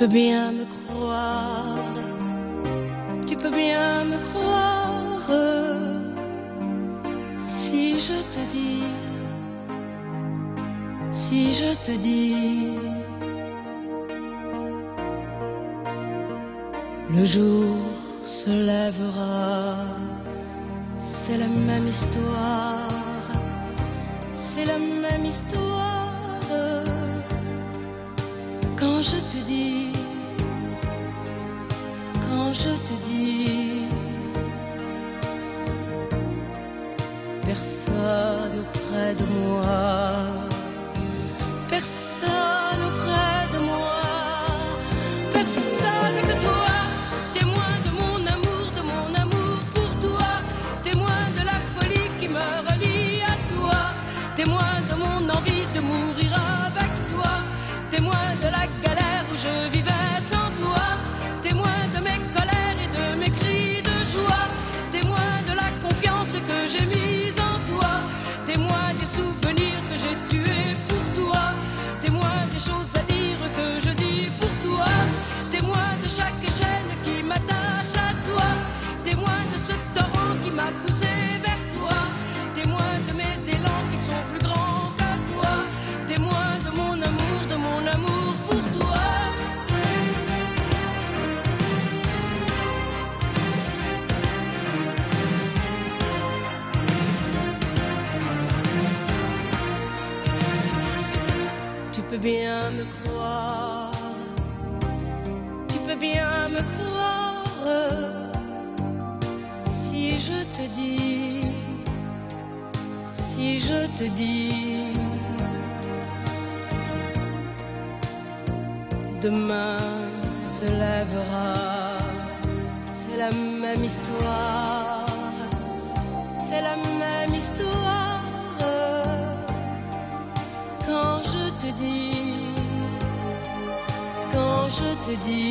peux bien me croire, tu peux bien me croire, si je te dis, si je te dis, le jour se lèvera, c'est la même histoire, c'est la même histoire. Quand je te dis, quand je te dis, personne près de moi, personne près de moi, personne que toi, témoin de mon amour pour toi, témoin de la folie qui me relie à toi, témoin de mon envie de mourir avec toi, témoin de la galère où je vivais sans toi, témoin de mes colères et de mes cris de joie, témoin de la confiance que j'ai mise en toi, témoin des souvenirs que j'ai tués pour toi, témoin des choses à dire que je dis pour toi, témoin de chaque chaîne qui m'attache à toi, témoin de ce torrent qui m'a poussé vers toi, témoin de mes élans qui sont plus grands que toi, témoin de mon amour pour toi. Tu peux bien me croire, tu peux bien me croire, si je te dis, si je te dis, demain se lèvera, c'est la même histoire, c'est la même histoire. Quand je te dis, quand je te dis,